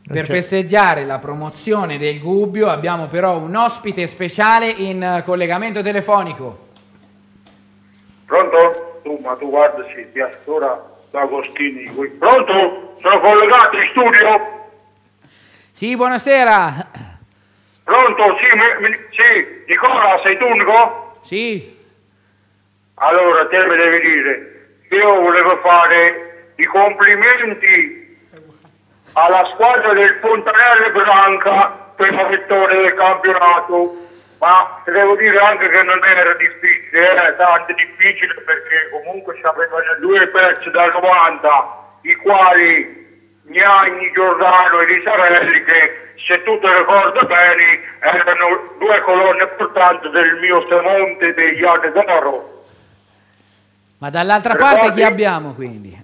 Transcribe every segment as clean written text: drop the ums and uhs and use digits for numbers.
Per festeggiare la promozione del Gubbio abbiamo però un ospite speciale in collegamento telefonico. Pronto? Ma tu guarda, sì, ti assicura D'Agostini. Pronto? Sono collegato in studio? Sì, buonasera. Pronto? Sì, Nicola, sei tu, Nico? Sì. Allora, te mi devi dire, io volevo fare i complimenti alla squadra del Fontanelle Branca per la vittoria del campionato, ma te devo dire anche che non era difficile, era tanto difficile perché comunque c'avevano due pezzi dal 90, i quali Gnagni, Giordano e Risarelli, che se tu ti ricordi bene erano due colonne portanti del mio Semonte degli anni d'oro. Ma dall'altra parte chi abbiamo quindi?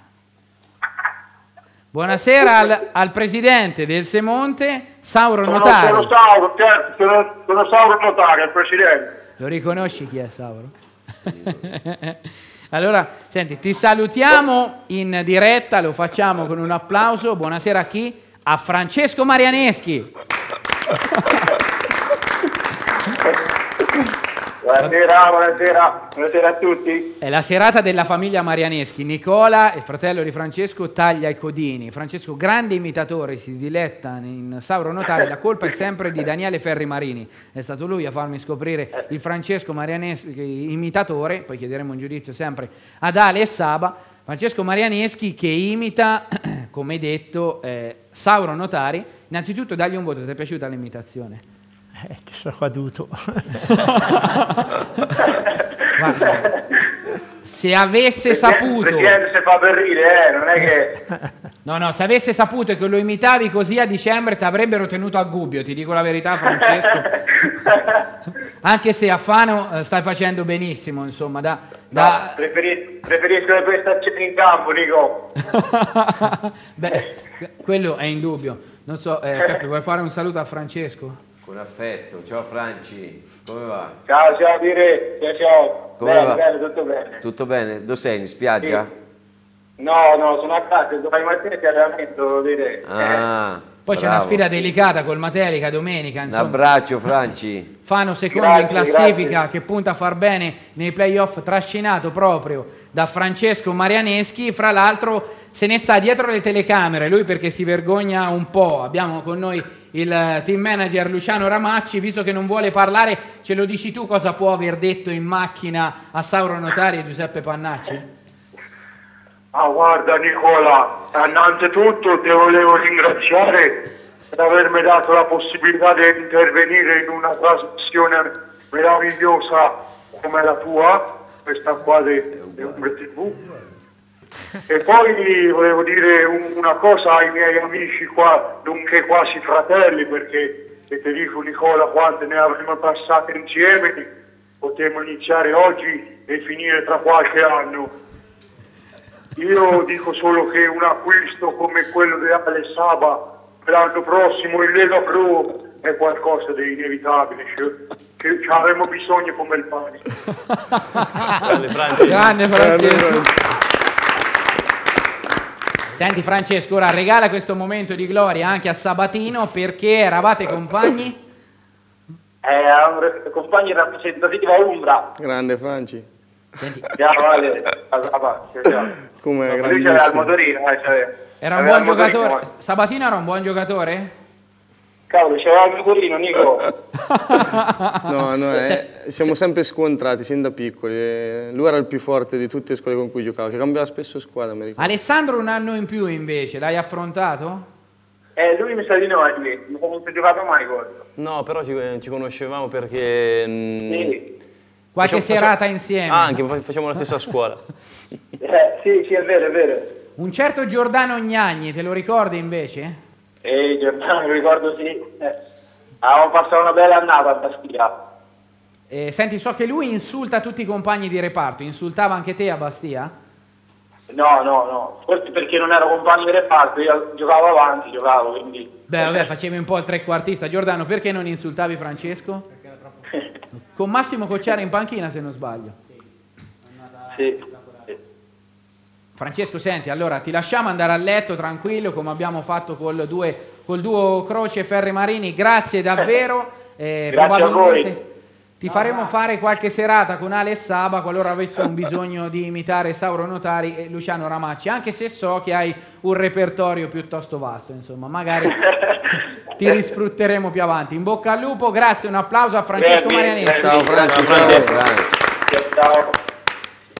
Buonasera al presidente del Semonte, Sauro Notari. Sono Sauro Notari, il presidente. Lo riconosci chi è Sauro? Allora, senti, ti salutiamo in diretta, lo facciamo con un applauso. Buonasera a chi? A Francesco Marianeschi. Buonasera a tutti. È la serata della famiglia Marianeschi. Nicola, il fratello di Francesco, taglia i codini. Francesco, grande imitatore, si diletta in Sauro Notari. La colpa è sempre di Daniele Ferri Marini. È stato lui a farmi scoprire il Francesco Marianeschi imitatore. Poi chiederemo un giudizio sempre ad Ale e Saba. Francesco Marianeschi che imita, come detto, Sauro Notari. Innanzitutto dagli un voto, ti è piaciuta l'imitazione? Ci sono caduto. Se avesse saputo... Presidente si fa per ridere, non è che... No, se avesse saputo che lo imitavi così a dicembre ti avrebbero tenuto a Gubbio, ti dico la verità, Francesco. Anche se a Fano stai facendo benissimo, insomma. Preferisco le prestazioni in campo, Nico. Beh, quello è indubbio. Non so, Peppe, vuoi fare un saluto a Francesco? Con affetto, ciao Franci, come va? Ciao Dire, ciao. Come bene, va? Bene, tutto bene. Tutto bene? Dove sei? In spiaggia? Sì. No, sono a casa, domani mattina ti allenamento, Dire. Poi c'è una sfida delicata col Matelica domenica, insomma. Un abbraccio Franci. Fano secondo in classifica, che punta a far bene nei playoff, trascinato proprio da Francesco Marianeschi. Fra l'altro se ne sta dietro le telecamere, lui perché si vergogna un po'. Abbiamo con noi il team manager Luciano Ramacci. Visto che non vuole parlare, ce lo dici tu cosa può aver detto in macchina a Sauro Notari e Giuseppe Pannacci? Guarda Nicola, innanzitutto ti volevo ringraziare per avermi dato la possibilità di intervenire in una trasmissione meravigliosa come la tua, questa qua di Umbre TV. E poi volevo dire una cosa ai miei amici qua, nonché quasi fratelli, perché se ti dico Nicola quante ne avremo passate insieme, potremmo iniziare oggi e finire tra qualche anno. Io dico solo che un acquisto come quello di Ale Saba per l'anno prossimo in Lega Pro è qualcosa di inevitabile, che avremo bisogno come il pane. Grande Francesco. Senti Francesco, ora regala questo momento di gloria anche a Sabatino, perché eravate compagni? Compagni rappresentativa Umbra. Grande Franci. Senti. Ciao Ale. Come lui c'era il motorino, era un buon giocatore. Sabatino era un buon giocatore? Cavolo, c'era il motorino, Nico. Siamo sempre scontrati sin da piccoli. Lui era il più forte di tutte le scuole con cui giocavo, che cambiava spesso squadra, mi ricordo. Alessandro un anno in più invece, l'hai affrontato? Lui mi sa di no, non si è giocato mai con. No, però ci conoscevamo perché... Sì. Qualche serata insieme. Anche, facciamo la stessa scuola. Sì, è vero, è vero. Un certo Giordano Gnagni, te lo ricordi invece? Giordano, mi ricordo sì. Avevamo passato una bella annata a Bastia. Senti, so che lui insulta tutti i compagni di reparto. Insultava anche te a Bastia? No. Forse perché non ero compagno di reparto, io giocavo avanti, quindi... Beh, vabbè, facevi un po' il trequartista. Giordano, perché non insultavi Francesco? Perché era troppo... Con Massimo Cocciara in panchina, se non sbaglio. Sì. Francesco, senti, allora ti lasciamo andare a letto tranquillo, come abbiamo fatto col 2 col duo Croce e Ferri Marini, grazie davvero. Grazie a Probabilmente voi. ti faremo fare qualche serata con Ale e Saba qualora avessimo bisogno di imitare Sauro Notari e Luciano Ramacci, anche se so che hai un repertorio piuttosto vasto, insomma, magari ti risfrutteremo più avanti. In bocca al lupo, grazie, un applauso a Francesco Marianeschi. Ciao Franci, Ciao, ciao. Franci. Ciao.